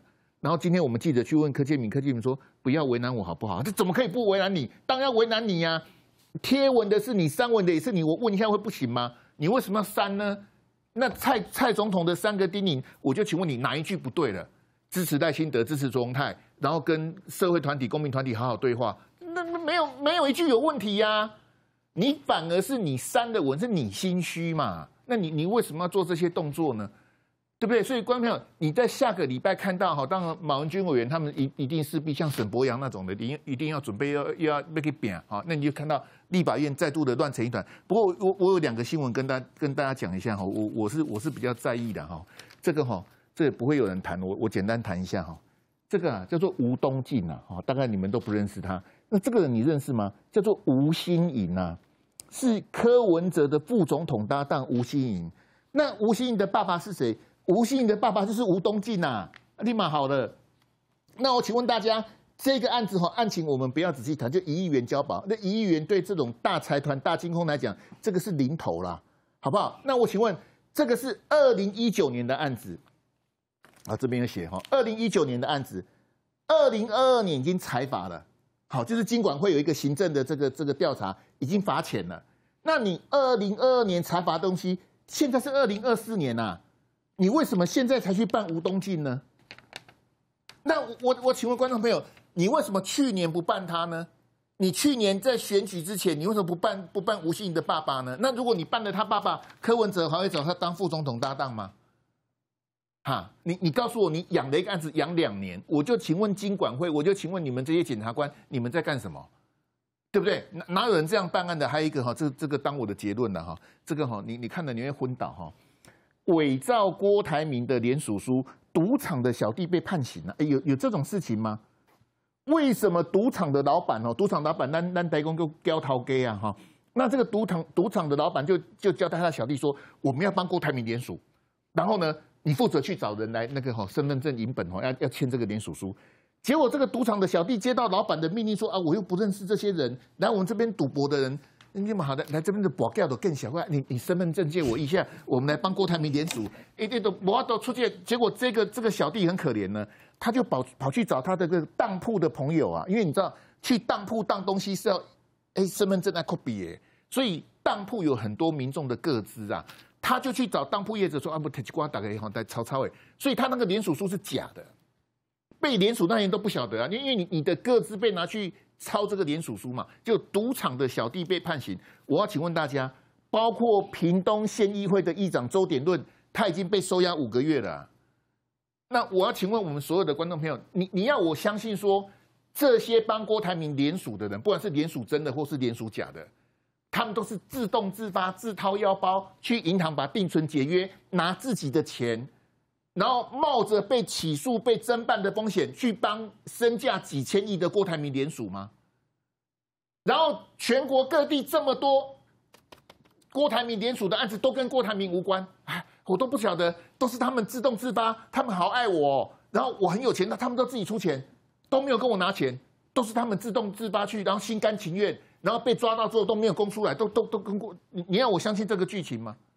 然后今天我们记者去问柯建铭，柯建铭说不要为难我好不好？这怎么可以不为难你？当然要为难你呀、啊！贴文的是你，删文的也是你，我问一下会不行吗？你为什么要删呢？那蔡蔡总统的三个叮咛，我就请问你哪一句不对了？支持赖清德，支持卓荣泰，然后跟社会团体、公民团体好好对话，那没有没有一句有问题呀、啊！你反而是你删的文是你心虚嘛？那你你为什么要做这些动作呢？对不对？所以观众朋友，你在下个礼拜看到哈，当然马文君委员他们一一定势必像沈伯洋那种的，一一定要准备要要要去扁哈，那你就看到立法院再度的乱成一团。不过我我有两个新闻跟大跟大家讲一下哈，我我是我是比较在意的哈，这个哈这不会有人谈，我我简单谈一下哈，这个啊叫做吴东进啊，哈大概你们都不认识他，那这个人你认识吗？叫做吴欣盈啊，是柯文哲的副总统搭档吴欣盈。那吴欣盈的爸爸是谁？吴欣盈的爸爸就是吴东进呐、啊，立马好了。那我请问大家，这个案子哈，案情我们不要仔细谈，就一亿元交保。那一亿元对这种大财团、大金控来讲，这个是零头啦，好不好？那我请问，这个是二零一九年的案子啊，这边有写哈，二零一九年的案子，二零二二年已经裁罚了，好，就是金管会有一个行政的这个这个调查，已经罚钱了。那你二零二二年裁罚东西，现在是二零二四年呐、啊。你为什么现在才去办吴东进呢？那我我请问观众朋友，你为什么去年不办他呢？你去年在选举之前，你为什么不办不办吴欣盈的爸爸呢？那如果你办了他爸爸，柯文哲还会找他当副总统搭档吗？哈，你你告诉我，你养了一个案子养两年，我就请问金管会，我就请问你们这些检察官，你们在干什么？对不对？哪哪有人这样办案的？还有一个哈，这这个当我的结论了哈，这个哈，你你看了你会昏倒哈。伪造郭台铭的联署书，赌场的小弟被判刑了、啊，有有这种事情吗？为什么赌场的老板哦，赌场老板咱咱台公就交头家啊哈？那这个赌场赌场的老板就就交代他的小弟说，我们要帮郭台铭联署，然后呢，你负责去找人来那个哈身份证影本哦，要要签这个联署书。结果这个赌场的小弟接到老板的命令说啊，我又不认识这些人，来我们这边赌博的人。你们好的，来这边的保钓都更小块，你你身份证借我一下，我们来帮郭台铭联署，一定都我都出去。结果这个这个小弟很可怜呢，他就跑跑去找他的这个当铺的朋友啊，因为你知道去当铺当东西是要哎身份证来 copy 耶，所以当铺有很多民众的个资啊，他就去找当铺业者说啊不，提起瓜打个好在抄抄哎，所以他那个联署书是假的，被联署那人都不晓得啊，因为你你的个资被拿去。抄这个联署书嘛，就赌场的小弟被判刑。我要请问大家，包括屏东县议会的议长周典论，他已经被收押五个月了、啊。那我要请问我们所有的观众朋友，你你要我相信说，这些帮郭台铭联署的人，不管是联署真的或是联署假的，他们都是自动自发、自掏腰包去银行把定存解约，拿自己的钱。然后冒着被起诉、被侦办的风险，去帮身价几千亿的郭台铭联署吗？然后全国各地这么多郭台铭联署的案子，都跟郭台铭无关，哎，我都不晓得，都是他们自动自发，他们好爱我、哦，然后我很有钱，那他们都自己出钱，都没有跟我拿钱，都是他们自动自发去，然后心甘情愿，然后被抓到之后都没有供出来，都都都跟过，你你要我相信这个剧情吗？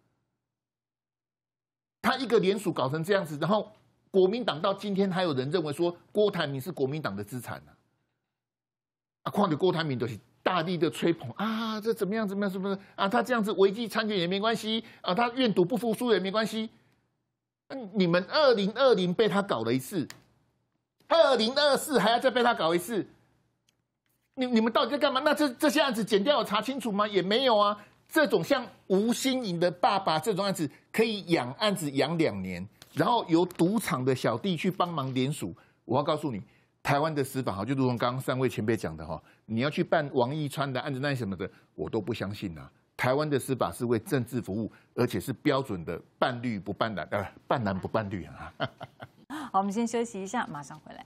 他一个联署搞成这样子，然后国民党到今天还有人认为说郭台铭是国民党的资产啊！啊，况且郭台铭都是大力的吹捧啊，这怎么样怎么样，是不是啊？他这样子违纪参选也没关系啊，他愿赌不服输也没关系。你们二零二零被他搞了一次，二零二四还要再被他搞一次，你你们到底在干嘛？那这这些案子检调有查清楚吗？也没有啊。这种像吴欣盈的爸爸这种案子，可以养案子养两年，然后由赌场的小弟去帮忙联署。我要告诉你，台湾的司法哈，就如同刚刚三位前辈讲的哈，你要去办王一川的案子那什么的，我都不相信啊。台湾的司法是为政治服务，而且是标准的办绿不办蓝，呃，办蓝不办绿啊。 好，我们先休息一下，马上回来。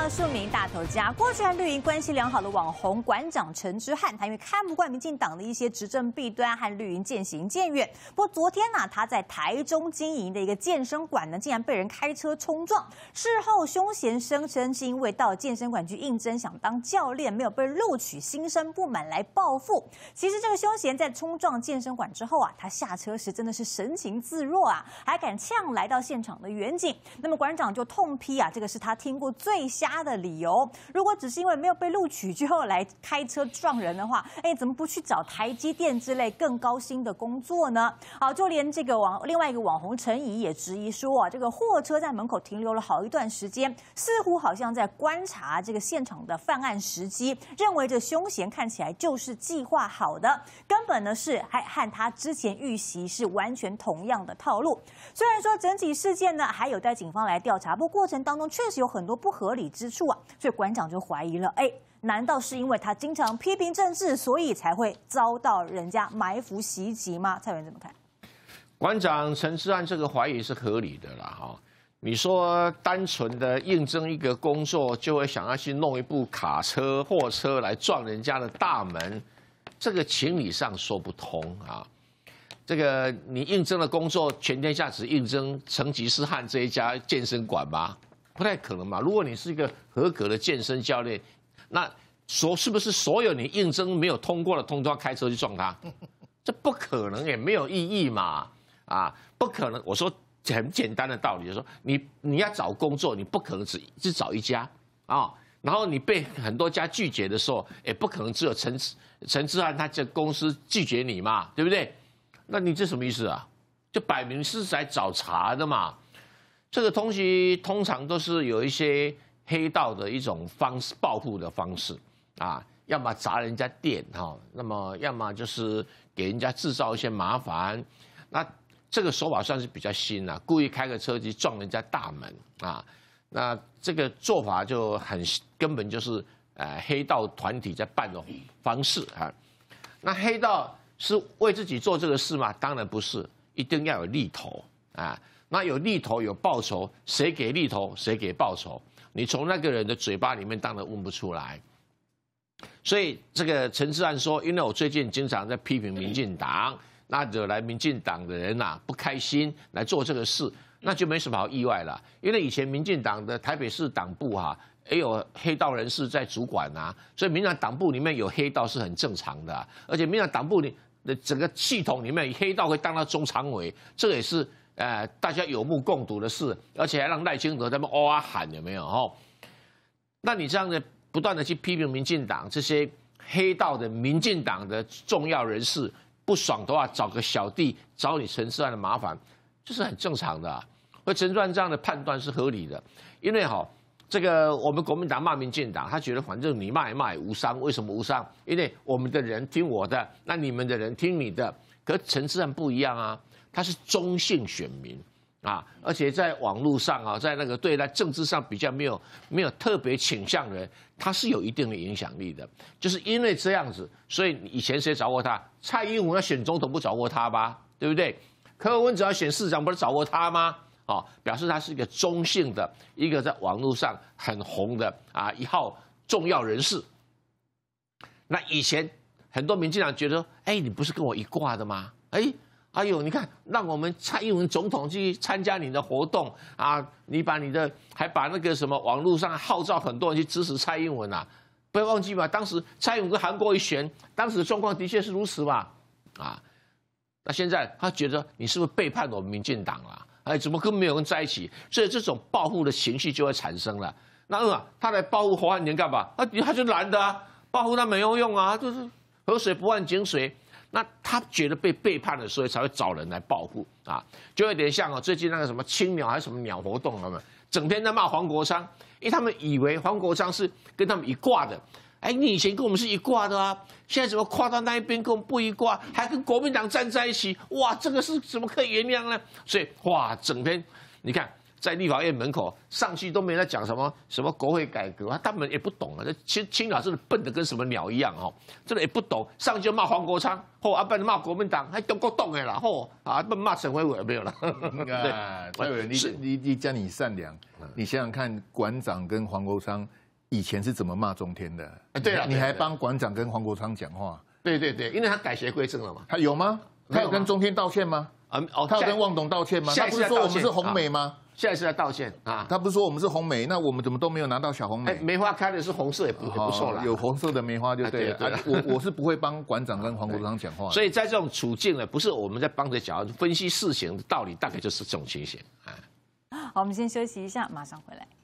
到庶民大头家，过去和绿营关系良好的网红馆长陈之汉，他因为看不惯民进党的一些执政弊端，和绿营渐行渐远。不过昨天呢、啊，他在台中经营的一个健身馆呢，竟然被人开车冲撞。事后凶嫌声称是因为到健身馆去应征，想当教练，没有被录取，心生不满来报复。其实这个凶嫌在冲撞健身馆之后啊，他下车时真的是神情自若啊，还敢呛来到现场的远景。那么馆长就痛批啊，这个是他听过最瞎的理由。如果只是因为没有被录取之后来开车撞人的话，哎，怎么不去找台积电之类更高薪的工作呢？好，就连这个网另外一个网红陈怡也质疑说啊，这个货车在门口停留了好一段时间，似乎好像在观察这个现场的犯案时机，认为这凶嫌看起来就是计划好的，根本呢是还和他之前预习是完全同样的套路。虽然说整体事件呢还有待警方来调查，不过过程当中确实有很多不合理之处啊，所以馆长就怀疑了，哎，难道是因为他经常批评政治，所以才会遭到人家埋伏袭击吗？蔡文怎么看？ 馆长陈之汉这个怀疑是合理的啦，哈。你说单纯的应征一个工作，就会想要去弄一部卡车、货车来撞人家的大门，这个情理上说不通啊。这个你应征的工作，全天下只应征成吉思汗这一家健身馆吗？不太可能嘛。如果你是一个合格的健身教练，那所是不是所有你应征没有通过的，通通要开车去撞他？这不可能，也没有意义嘛。啊，不可能。我说很简单的道理，就是说你你要找工作，你不可能只只找一家啊。然后你被很多家拒绝的时候，也不可能只有陈陈之汉他这公司拒绝你嘛，对不对？那你这什么意思啊？就摆明是来找茬的嘛。这个东西通常都是有一些黑道的一种方式报复的方式啊，要么砸人家店哈，那么要么就是给人家制造一些麻烦。那这个手法算是比较新啊，故意开个车去撞人家大门啊，那这个做法就很根本就是呃黑道团体在办的方式啊。那黑道是为自己做这个事吗？当然不是，一定要有利头啊。那有利头有报酬，谁给利头谁给报酬，你从那个人的嘴巴里面当然问不出来。所以这个陈之汉说，因为我最近经常在批评民进党，那惹来民进党的人呐不开心来做这个事，那就没什么好意外了。因为以前民进党的台北市党部哈、啊、也有黑道人士在主管啊，所以民进党党部里面有黑道是很正常的、啊。而且民进党党部里的整个系统里面，黑道会当到中常委，这个也是呃大家有目共睹的事，而且还让赖清德在那边哦啊喊，有没有？哦，那你这样的不断的去批评民进党这些黑道的民进党的重要人士。不爽的话，找个小弟找你陈之汉的麻烦，这是很正常的、啊。而陈之汉这样的判断是合理的，因为哈、哦，这个我们国民党骂民进党，他觉得反正你骂一骂也无伤，为什么无伤？因为我们的人听我的，那你们的人听你的。可陈之汉不一样啊，他是中性选民啊，而且在网络上啊，在那个对待政治上比较没有没有特别倾向的人，他是有一定的影响力的。就是因为这样子，所以以前谁找过他？蔡英文要选总统不找过他吧？对不对？柯文哲要选市长不是找过他吗？哦，表示他是一个中性的，一个在网络上很红的啊一号重要人士。那以前很多民进党觉得，哎，你不是跟我一挂的吗？哎。哎呦，你看，让我们蔡英文总统去参加你的活动啊！你把你的还把那个什么网络上号召很多人去支持蔡英文啊！不要忘记吧，当时蔡英文跟韩国瑜选，当时的状况的确是如此嘛！啊，那现在他觉得你是不是背叛我们民进党了？哎，怎么跟没有人在一起？所以这种报复的情绪就会产生了。那啊，他来报复侯汉廷干嘛？啊，他就蓝的啊，报复他没有用啊，就是河水不犯井水。那他觉得被背叛了，所以才会找人来报复啊，就有点像哦，最近那个什么青鸟还是什么鸟活动，他们整天在骂黄国昌，因为他们以为黄国昌是跟他们一挂的，哎，你以前跟我们是一挂的啊，现在怎么跨到那一边跟我们不一挂，还跟国民党站在一起，哇，这个是怎么可以原谅呢？所以哇，整天你看在立法院门口上去都没在讲什么什么国会改革，他们也不懂啊。这青青鸟真的笨的跟什么鸟一样哦，真的也不懂，上去就骂黄国昌，或啊不然骂国民党，还中国懂的啦，或啊不骂陈伟伟没有了。 对，蔡委员，你你你讲你善良，你想想看，馆长跟黄国昌以前是怎么骂中天的？ 对啊， 你还帮馆长跟黄国昌讲话？ 对对对，因为他改邪归正了嘛。 他有吗？他有跟中天道歉吗？ 啊哦， 他有跟旺董道歉吗？他不是说我们是红媒吗？ 现在是在道歉啊！ 他不是说我们是红媒，那我们怎么都没有拿到小红莓？ 梅花开的是红色也不不错了， 有红色的梅花就对了。我我是不会帮馆长跟黄国昌讲话， 所以在这种处境呢，不是我们在帮着讲分析事情的道理，大概就是这种情形。 好，我们先休息一下，马上回来。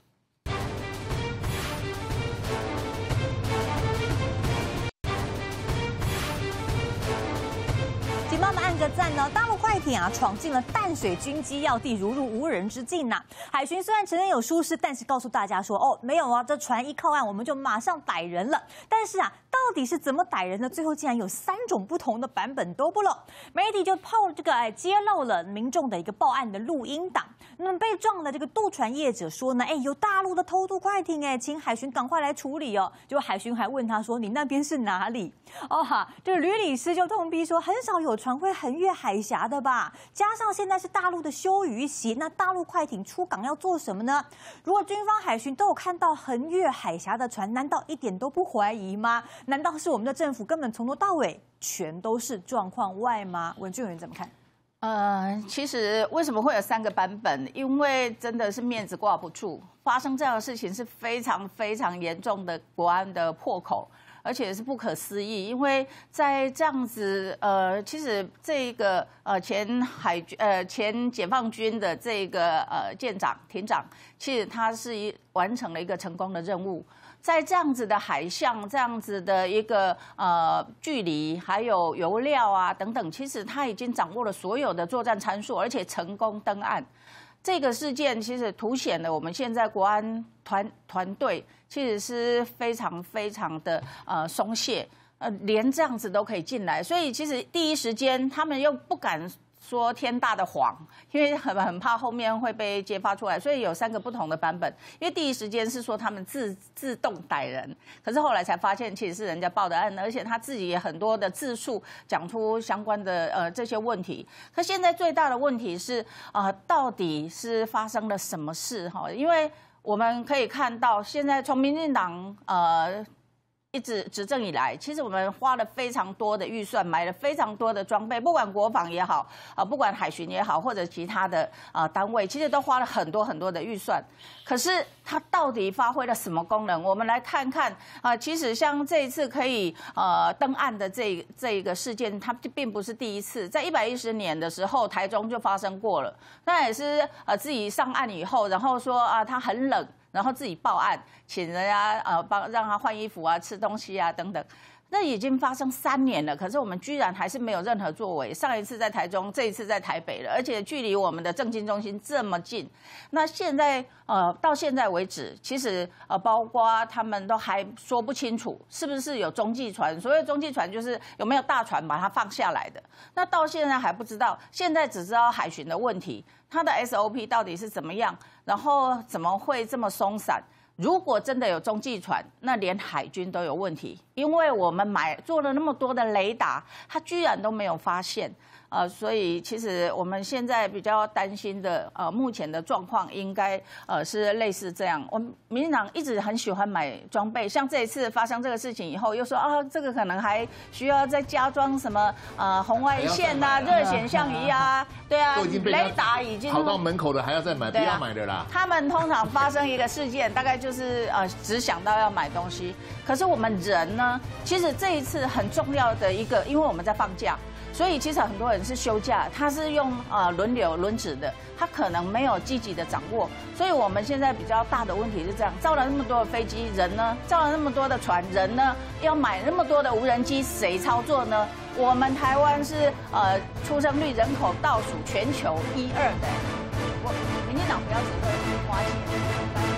请帮我们按个赞呢！大陆快艇啊，闯进了淡水军机要地，如入无人之境呐、啊。海巡虽然承认有疏失，但是告诉大家说，哦，没有啊，这船一靠岸，我们就马上逮人了。但是啊，到底是怎么逮人呢？最后竟然有三种不同的版本都不漏。媒体就炮这个哎揭露了民众的一个报案的录音档。那么被撞的这个渡船业者说呢，哎，有大陆的偷渡快艇，哎，请海巡赶快来处理哦。结果海巡还问他说，你那边是哪里？哦哈，这个吕理师就痛批说，很少有船会横越海峡的吧？加上现在是大陆的休渔期，那大陆快艇出港要做什么呢？如果军方海巡都有看到横越海峡的船，难道一点都不怀疑吗？难道是我们的政府根本从头到尾全都是状况外吗？文俊元怎么看？ 呃，其实为什么会有三个版本？因为真的是面子挂不住，发生这样的事情是非常非常严重的国安的破口。而且是不可思议，因为在这样子，呃，其实这个呃前海军呃前解放军的这个呃舰长艇长，其实他是一完成了一个成功的任务，在这样子的海象、这样子的一个呃距离，还有油料啊等等，其实他已经掌握了所有的作战参数，而且成功登岸。这个事件其实凸显了我们现在国安团团队其实是非常非常的呃松懈，呃，连这样子都可以进来，所以其实第一时间他们又不敢说天大的谎，因为很很怕后面会被揭发出来，所以有三个不同的版本。因为第一时间是说他们自自动逮人，可是后来才发现其实是人家报的案，而且他自己也很多的自述讲出相关的呃这些问题。可现在最大的问题是啊、呃，到底是发生了什么事哈？因为我们可以看到，现在从民进党呃。一直执政以来，其实我们花了非常多的预算，买了非常多的装备，不管国防也好，啊，不管海巡也好，或者其他的啊单位，其实都花了很多很多的预算。可是它到底发挥了什么功能？我们来看看啊，其实像这一次可以呃登岸的这这一个事件，它并不是第一次，在一百一十年的时候，台中就发生过了。那也是呃自己上岸以后，然后说啊，它很冷。然后自己报案，请人家呃帮让他换衣服啊、吃东西啊等等，那已经发生三年了，可是我们居然还是没有任何作为。上一次在台中，这一次在台北了，而且距离我们的政经中心这么近。那现在呃到现在为止，其实呃包括他们都还说不清楚是不是有中继船。所谓中继船就是有没有大船把它放下来的。那到现在还不知道，现在只知道海巡的问题，它的 S O P 到底是怎么样，然后怎么会这么松散？如果真的有中继船，那连海军都有问题，因为我们买做了那么多的雷达，它居然都没有发现。呃，所以其实我们现在比较担心的，呃，目前的状况应该呃是类似这样。我们民进党一直很喜欢买装备，像这一次发生这个事情以后，又说啊，这个可能还需要再加装什么呃红外线呐、热显像仪啊，对啊，雷达已经跑到门口的还要再买，不要买的啦。 他们通常发生一个事件，大概就是呃只想到要买东西，可是我们人呢，其实这一次很重要的一个，因为我们在放假。所以其实很多人是休假，他是用呃轮流轮值的，他可能没有积极的掌握。所以我们现在比较大的问题是这样：造了那么多的飞机，人呢；造了那么多的船，人呢；要买那么多的无人机，谁操作呢？我们台湾是呃出生率人口倒数全球一二的，我民进党不要只会花钱。